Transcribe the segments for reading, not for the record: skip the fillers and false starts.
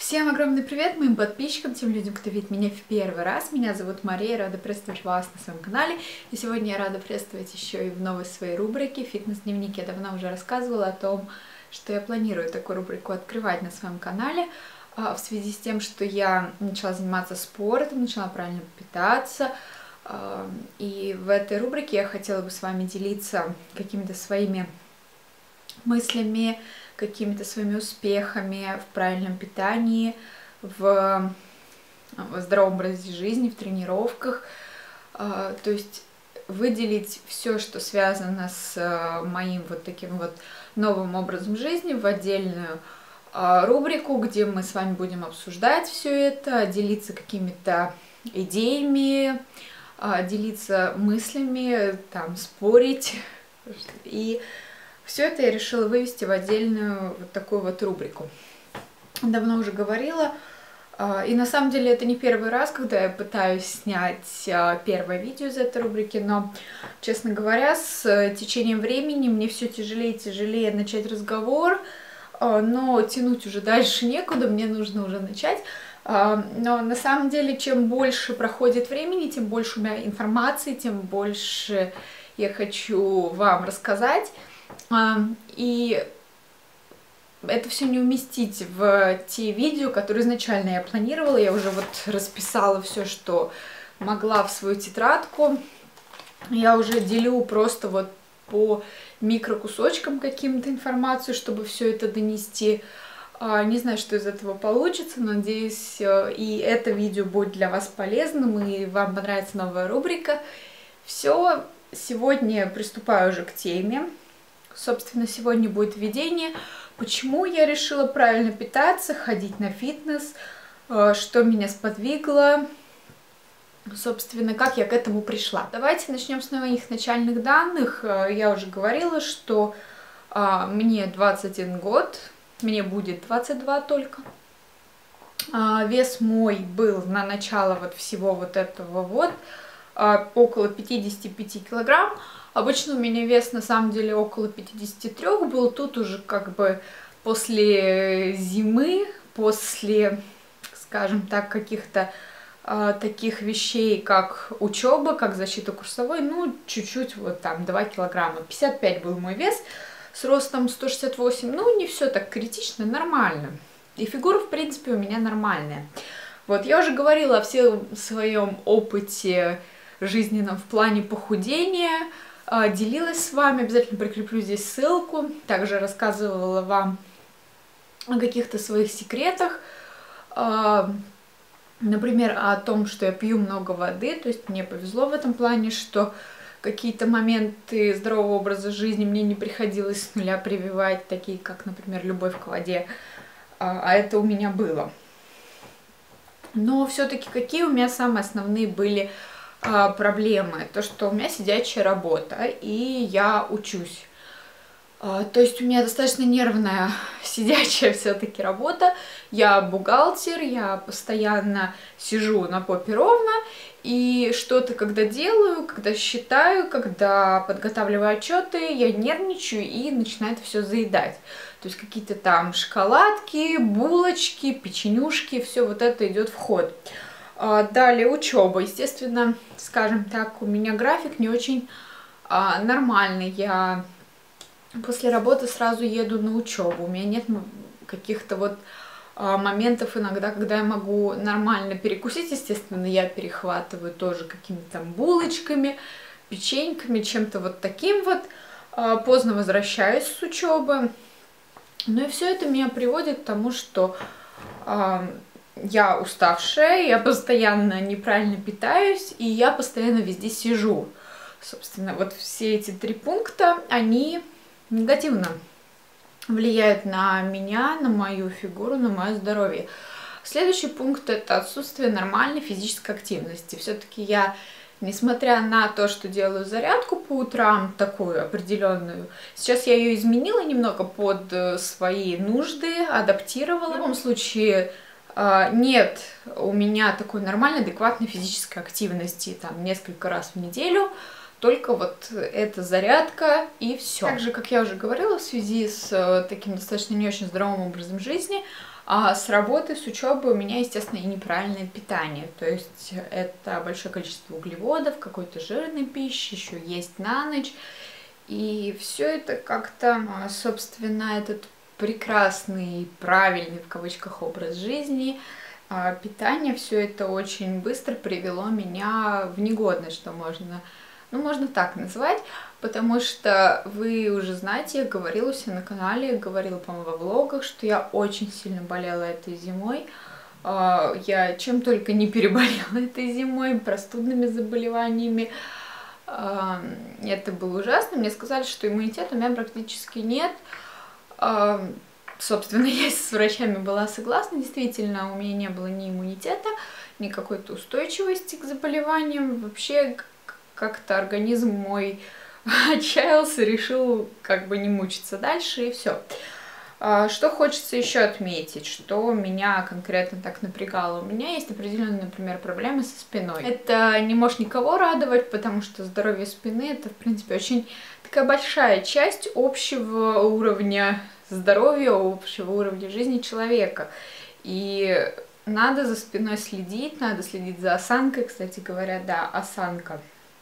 Всем огромный привет моим подписчикам, тем людям, кто видит меня в первый раз. Меня зовут Мария, рада приветствовать вас на своем канале. И сегодня я рада приветствовать еще и в новой своей рубрике «Фитнес-дневник». Я давно уже рассказывала о том, что я планирую такую рубрику открывать на своем канале в связи с тем, что я начала заниматься спортом, начала правильно питаться. И в этой рубрике я хотела бы с вами делиться какими-то своими мыслями, какими-то своими успехами в правильном питании, в здоровом образе жизни, в тренировках. То есть выделить все, что связано с моим вот таким вот новым образом жизни, в отдельную рубрику, где мы с вами будем обсуждать все это, делиться какими-то идеями, делиться мыслями, там, спорить. И все это я решила вывести в отдельную вот такую вот рубрику. Давно уже говорила, и на самом деле это не первый раз, когда я пытаюсь снять первое видео из этой рубрики, но, честно говоря, с течением времени мне все тяжелее и тяжелее начать разговор, но тянуть уже дальше некуда, мне нужно уже начать. Но на самом деле, чем больше проходит времени, тем больше у меня информации, тем больше я хочу вам рассказать. И это все не уместить в те видео, которые изначально я планировала. Я уже вот расписала все, что могла, в свою тетрадку. Я уже делю просто вот по микрокусочкам каким-то информацию, чтобы все это донести. Не знаю, что из этого получится. Надеюсь, и это видео будет для вас полезным, и вам понравится новая рубрика. Все, сегодня приступаю уже к теме. Собственно, сегодня будет введение, почему я решила правильно питаться, ходить на фитнес, что меня сподвигло, собственно, как я к этому пришла. Давайте начнем с моих начальных данных. Я уже говорила, что мне 21 год, мне будет 22 только. Вес мой был на начало вот всего вот этого вот около 55 килограмм. Обычно у меня вес на самом деле около 53 был. Тут уже как бы после зимы, после, скажем так, каких-то таких вещей, как учеба, как защита курсовой, ну, чуть-чуть, вот там 2 килограмма. 55 был мой вес с ростом 168. Ну, не все так критично, нормально. И фигура, в принципе, у меня нормальная. Вот, я уже говорила о всем своем опыте жизненном в плане похудения. Делилась с вами, обязательно прикреплю здесь ссылку. Также рассказывала вам о каких-то своих секретах. Например, о том, что я пью много воды. То есть мне повезло в этом плане, что какие-то моменты здорового образа жизни мне не приходилось с нуля прививать, такие как, например, любовь к воде. А это у меня было. Но все-таки какие у меня самые основные были проблемы? То, что у меня сидячая работа, и я учусь. То есть у меня достаточно нервная сидячая все-таки работа. Я бухгалтер, я постоянно сижу на попе ровно, и что-то когда делаю, когда считаю, когда подготавливаю отчеты, я нервничаю и начинаю это все заедать. То есть какие-то там шоколадки, булочки, печенюшки, все вот это идет в ход. Далее учеба. Естественно, скажем так, у меня график не очень нормальный. Я после работы сразу еду на учебу. У меня нет каких-то вот моментов иногда, когда я могу нормально перекусить. Естественно, я перехватываю тоже какими-то там булочками, печеньками, чем-то вот таким вот. Поздно возвращаюсь с учебы. Ну и все это меня приводит к тому, что я уставшая, я постоянно неправильно питаюсь, и я постоянно везде сижу. Собственно, вот все эти 3 пункта, они негативно влияют на меня, на мою фигуру, на мое здоровье. Следующий пункт – это отсутствие нормальной физической активности. Все-таки я, несмотря на то, что делаю зарядку по утрам, такую определенную, сейчас я ее изменила немного под свои нужды, адаптировала. В любом случае, нет у меня такой нормальной, адекватной физической активности, там, несколько раз в неделю, только вот эта зарядка и все. Также, как я уже говорила, в связи с таким достаточно не очень здоровым образом жизни, А с работы, с учебы у меня, естественно, и неправильное питание. То есть это большое количество углеводов, какой-то жирной пищи, еще есть на ночь. И все это как-то, собственно, этот прекрасный, правильный в кавычках образ жизни, питание, все это очень быстро привело меня в негодность, что можно, ну, можно так назвать, потому что вы уже знаете, я говорила у себя на канале, говорила, по-моему, во влогах, что я очень сильно болела этой зимой. Я чем только не переболела этой зимой, простудными заболеваниями. Это было ужасно. Мне сказали, что иммунитета у меня практически нет. Собственно, я с врачами была согласна. Действительно, у меня не было ни иммунитета, ни какой-то устойчивости к заболеваниям. Вообще, как-то организм мой отчаялся, решил как бы не мучиться дальше, и все. Что хочется еще отметить, что меня конкретно так напрягало. У меня есть определенные, например, проблемы со спиной. Это не может никого радовать, потому что здоровье спины — это, в принципе, очень такая большая часть общего уровня здоровья, общего уровня жизни человека. И надо за спиной следить, надо следить за осанкой. Кстати говоря, да, осанка.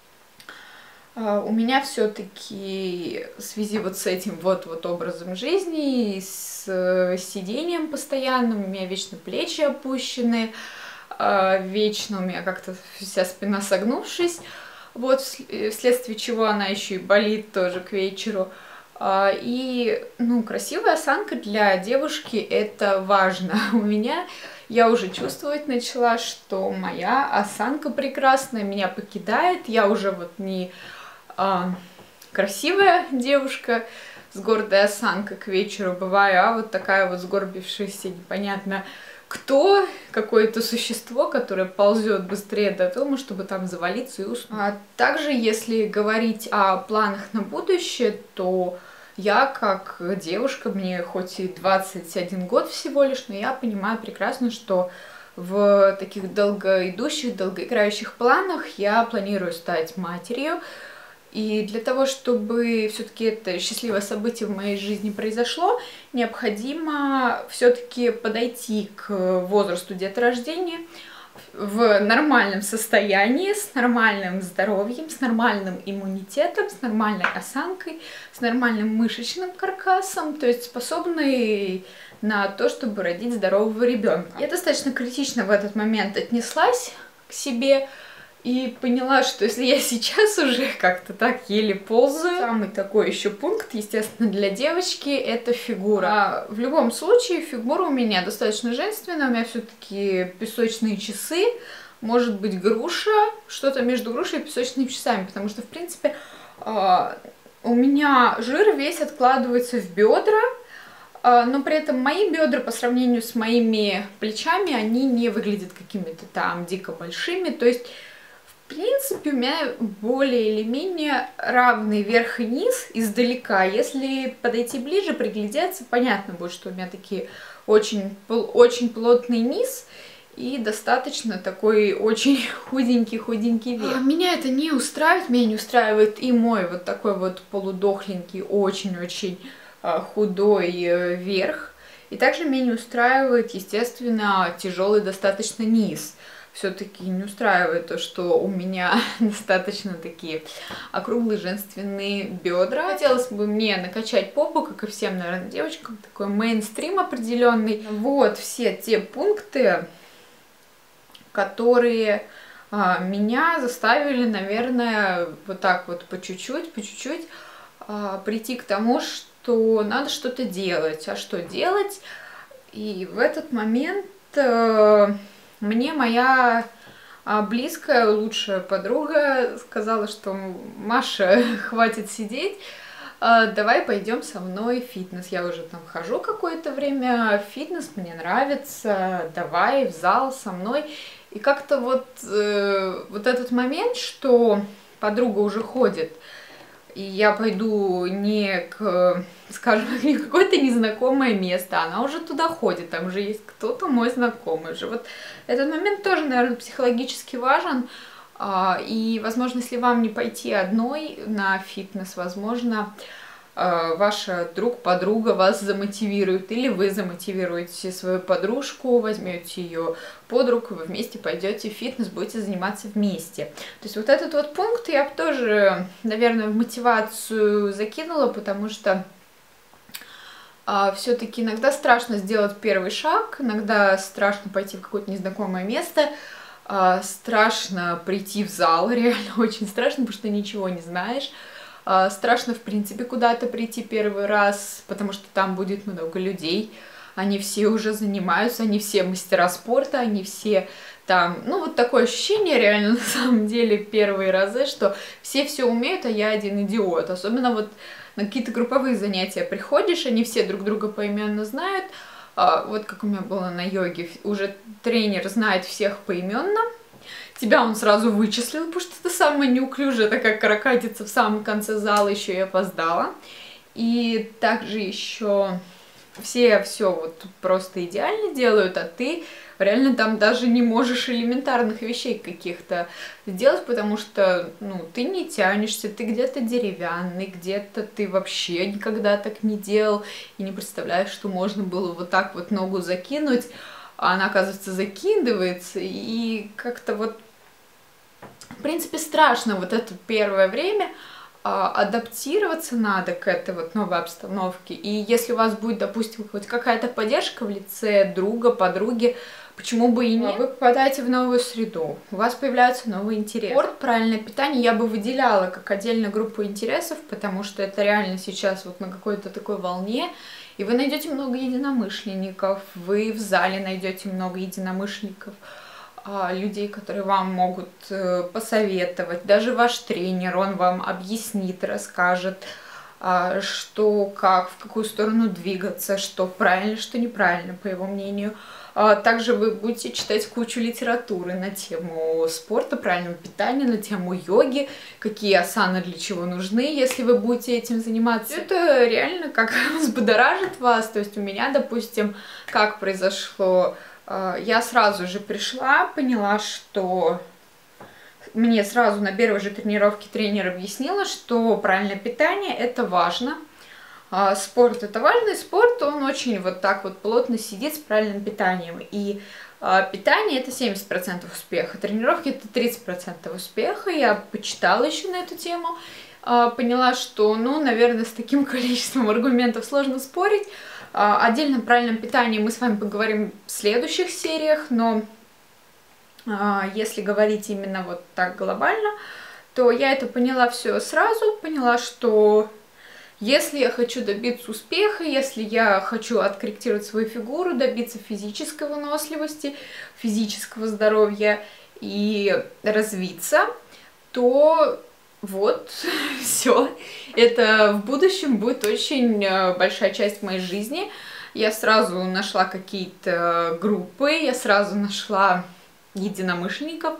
У меня все-таки в связи вот с этим вот образом жизни, и с сидением постоянным, у меня вечно плечи опущены, вечно у меня как-то вся спина согнувшись, вот вследствие чего она еще и болит тоже к вечеру. И, ну, красивая осанка для девушки — это важно. У меня, я уже чувствовать начала, что моя осанка прекрасная, меня покидает, я уже вот не красивая девушка с гордой осанкой к вечеру бываю, а вот такая вот сгорбившаяся, непонятно кто, какое-то существо, которое ползет быстрее до дома, чтобы там завалиться и уснуть. Также, если говорить о планах на будущее, то я, как девушка, мне хоть и 21 год всего лишь, но я понимаю прекрасно, что в таких долгоидущих, долгоиграющих планах я планирую стать матерью. И для того, чтобы все-таки это счастливое событие в моей жизни произошло, необходимо все-таки подойти к возрасту деторождения в нормальном состоянии, с нормальным здоровьем, с нормальным иммунитетом, с нормальной осанкой, с нормальным мышечным каркасом, то есть способной на то, чтобы родить здорового ребенка. Я достаточно критично в этот момент отнеслась к себе и поняла, что если я сейчас уже как-то так еле ползаю, самый такой еще пункт, естественно, для девочки — это фигура. В любом случае, фигура у меня достаточно женственная, у меня все-таки песочные часы, может быть, груша, что-то между грушей и песочными часами, потому что, в принципе, у меня жир весь откладывается в бедра, но при этом мои бедра по сравнению с моими плечами, они не выглядят какими-то там дико большими, то есть в принципе, у меня более или менее равный верх и низ издалека. Если подойти ближе, приглядеться, понятно будет, что у меня такие очень плотный низ и достаточно такой очень худенький верх. Меня это не устраивает, меня не устраивает и мой вот такой вот полудохленький, очень-очень худой верх. И также меня не устраивает, естественно, тяжелый достаточно низ. Все-таки не устраивает то, что у меня достаточно такие округлые женственные бедра. Хотелось бы мне накачать попу, как и всем, наверное, девочкам, такой мейнстрим определенный. Вот все те пункты, которые меня заставили, наверное, вот так вот по чуть-чуть прийти к тому, что надо что-то делать. А что делать? И в этот момент мне моя близкая, лучшая подруга сказала, что Маша, хватит сидеть, давай пойдем со мной в фитнес. Я уже там хожу какое-то время в фитнес, мне нравится, давай в зал со мной. И как-то вот этот момент, что подруга уже ходит, и я пойду не к, скажем, не в какое-то незнакомое место, она уже туда ходит, там же есть кто-то мой знакомый же. Вот этот момент тоже, наверное, психологически важен. И, возможно, если вам не пойти одной на фитнес, возможно, ваша подруга вас замотивирует, или вы замотивируете свою подружку, возьмете ее под руку, вы вместе пойдете в фитнес, будете заниматься вместе. То есть вот этот вот пункт я бы тоже, наверное, в мотивацию закинула, потому что все-таки иногда страшно сделать первый шаг, иногда страшно пойти в какое-то незнакомое место, страшно прийти в зал, реально очень страшно, потому что ничего не знаешь. Страшно, в принципе, куда-то прийти первый раз, потому что там будет много людей. Они все уже занимаются, они все мастера спорта, они все там... Ну, вот такое ощущение реально, на самом деле, первые разы, что все умеют, а я один идиот. Особенно вот на какие-то групповые занятия приходишь, они все друг друга поименно знают. Вот как у меня было на йоге, уже тренер знает всех поименно. Тебя он сразу вычислил, потому что ты самая неуклюжая, такая каракатица в самом конце зала, еще и опоздала. И также еще все вот просто идеально делают, а ты реально там даже не можешь элементарных вещей каких-то сделать, потому что, ну, ты не тянешься, ты где-то деревянный, где-то ты вообще никогда так не делал, и не представляешь, что можно было вот так вот ногу закинуть, а она, оказывается, закидывается, и как-то вот, в принципе, страшно вот это первое время, адаптироваться надо к этой вот новой обстановке. И если у вас будет, допустим, хоть какая-то поддержка в лице друга, подруги, почему бы и нет? Вы попадаете в новую среду, у вас появляются новые интересы. Спорт, правильное питание я бы выделяла как отдельную группу интересов, потому что это реально сейчас вот на какой-то такой волне, и вы найдете много единомышленников, вы в зале найдете много единомышленников, людей, которые вам могут посоветовать. Даже ваш тренер, он вам объяснит, расскажет, что, как, в какую сторону двигаться, что правильно, что неправильно, по его мнению. Также вы будете читать кучу литературы на тему спорта, правильного питания, на тему йоги, какие асаны для чего нужны, если вы будете этим заниматься. Это реально как взбудоражит вас. То есть у меня, допустим, как произошло, я сразу же пришла, поняла, что мне сразу на первой же тренировке тренер объяснила, что правильное питание это важно. Спорт это важно, и спорт он очень вот так вот плотно сидит с правильным питанием. И питание это 70% успеха, тренировки это 30% успеха. Я почитала еще на эту тему, поняла, что, ну, наверное, с таким количеством аргументов сложно спорить. Отдельно о правильном питании мы с вами поговорим в следующих сериях, но если говорить именно вот так глобально, то я это поняла все сразу, поняла, что если я хочу добиться успеха, если я хочу откорректировать свою фигуру, добиться физической выносливости, физического здоровья и развиться, то вот, все. Это в будущем будет очень большая часть моей жизни. Я сразу нашла какие-то группы, я сразу нашла единомышленников,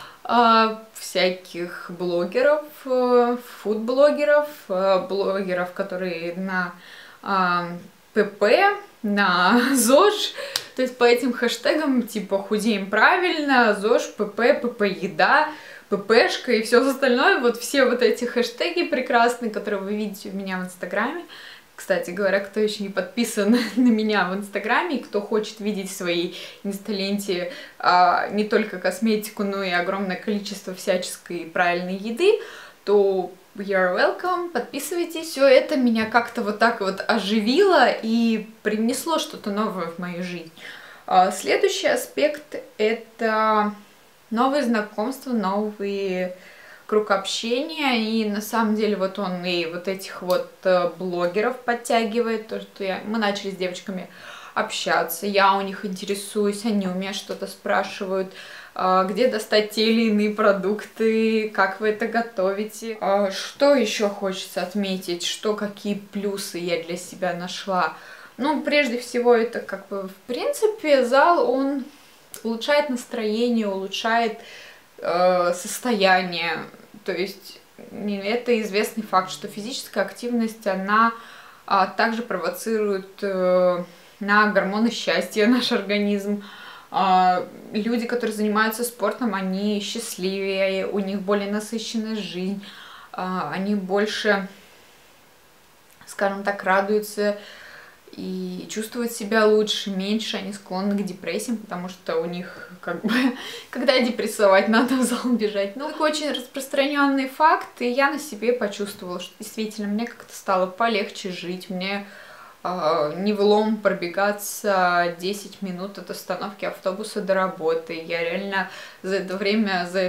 всяких блогеров, фуд-блогеров, блогеров, которые на ПП, на ЗОЖ, то есть по этим хэштегам типа худеем правильно, ЗОЖ, ПП еда, ППшка и все остальное, вот все вот эти хэштеги прекрасные, которые вы видите у меня в Инстаграме. Кстати говоря, кто еще не подписан на меня в Инстаграме, и кто хочет видеть в своей инсталенте не только косметику, но и огромное количество всяческой правильной еды, то you're welcome, подписывайтесь. Все это меня как-то вот так вот оживило и привнесло что-то новое в мою жизнь. Следующий аспект — это новые знакомства, новые круг общения, и на самом деле вот он и вот этих вот блогеров подтягивает, то, что мы начали с девочками общаться, я у них интересуюсь, они у меня что-то спрашивают, где достать те или иные продукты, как вы это готовите. Что еще хочется отметить, что какие плюсы я для себя нашла. Ну, прежде всего, это как бы, в принципе, зал, он улучшает настроение, улучшает состояние. То есть это известный факт, что физическая активность, она также провоцирует на гормоны счастья наш организм. Люди, которые занимаются спортом, они счастливее, у них более насыщенная жизнь, они больше скажем так, радуются и чувствуют себя лучше, меньше они склонны к депрессиям, потому что у них как бы, когда депрессовать, надо в зал бежать. Ну, такой очень распространенный факт, и я на себе почувствовала, что действительно мне как-то стало полегче жить, мне не влом пробегаться 10 минут от остановки автобуса до работы. Я реально за это время, за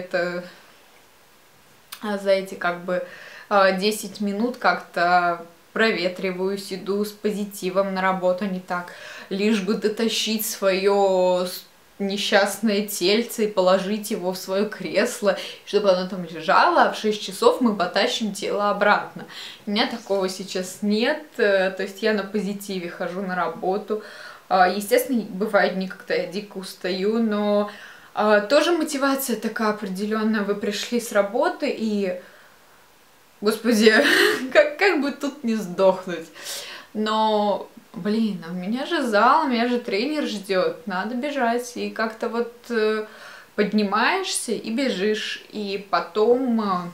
эти как бы 10 минут как-то проветриваюсь, иду с позитивом на работу, не так, лишь бы дотащить свое несчастное тельце и положить его в свое кресло, чтобы оно там лежало, а в 6 часов мы потащим тело обратно. У меня такого сейчас нет, то есть я на позитиве хожу на работу. Естественно, бывают дни, когда я дико устаю, но тоже мотивация такая определенная. Вы пришли с работы и, господи, как бы тут не сдохнуть. Но, блин, у меня же зал, меня же тренер ждет, надо бежать. И как-то вот поднимаешься и бежишь. И потом,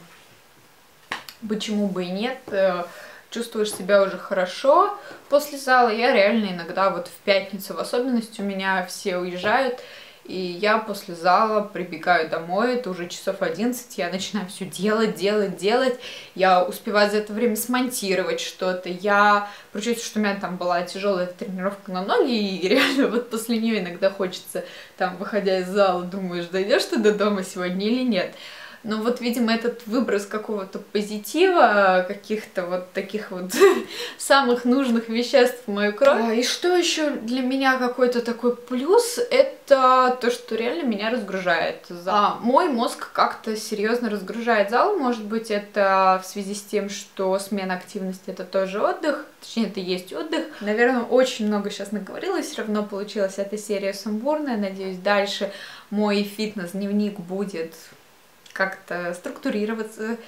почему бы и нет, чувствуешь себя уже хорошо после зала. Я реально иногда вот в пятницу в особенности, у меня все уезжают, и я после зала прибегаю домой, это уже часов 11, я начинаю все делать. Я успеваю за это время смонтировать что-то. Я, получается, что у меня там была тяжелая тренировка на ноги, и реально вот после нее иногда хочется, там, выходя из зала, думаешь, дойдешь ты до дома сегодня или нет. Но вот, видимо, этот выброс какого-то позитива, каких-то вот таких вот самых нужных веществ в мою кровь. И что еще для меня какой-то такой плюс, это то, что реально меня разгружает. Мой мозг как-то серьезно разгружает зал. Может быть, это в связи с тем, что смена активности — это тоже отдых. Точнее, это и есть отдых. Наверное, очень много сейчас наговорила, все равно получилась эта серия сумбурная. Надеюсь, дальше мой фитнес-дневник будет как-то структурироваться.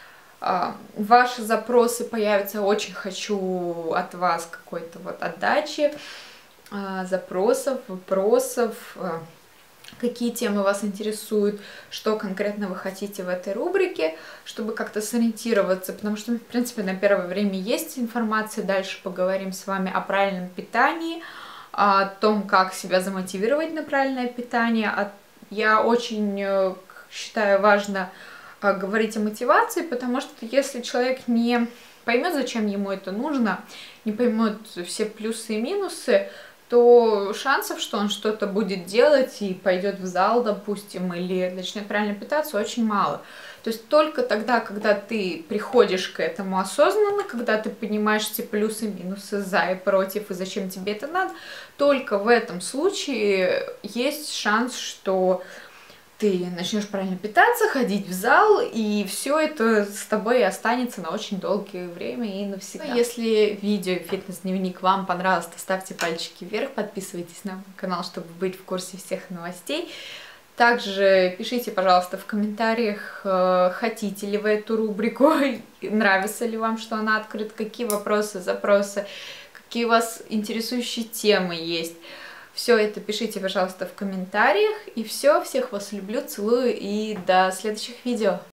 Ваши запросы появятся. Очень хочу от вас какой-то вот отдачи, запросов, вопросов, какие темы вас интересуют, что конкретно вы хотите в этой рубрике, чтобы как-то сориентироваться, потому что, в принципе, на первое время есть информация. Дальше поговорим с вами о правильном питании, о том, как себя замотивировать на правильное питание. Я очень считаю важно говорить о мотивации, потому что если человек не поймет, зачем ему это нужно, не поймет все плюсы и минусы, то шансов, что он что-то будет делать и пойдет в зал, допустим, или начнет правильно питаться, очень мало. То есть только тогда, когда ты приходишь к этому осознанно, когда ты понимаешь все плюсы и минусы, за и против, и зачем тебе это надо, только в этом случае есть шанс, что ты начнешь правильно питаться, ходить в зал, и все это с тобой останется на очень долгое время и навсегда. Если видео «Фитнес-дневник» вам понравилось, то ставьте пальчики вверх, подписывайтесь на мой канал, чтобы быть в курсе всех новостей. Также пишите, пожалуйста, в комментариях, хотите ли вы эту рубрику, нравится ли вам, что она открыта, какие вопросы, запросы, какие у вас интересующие темы есть. Все это пишите, пожалуйста, в комментариях. И все, всех вас люблю, целую и до следующих видео.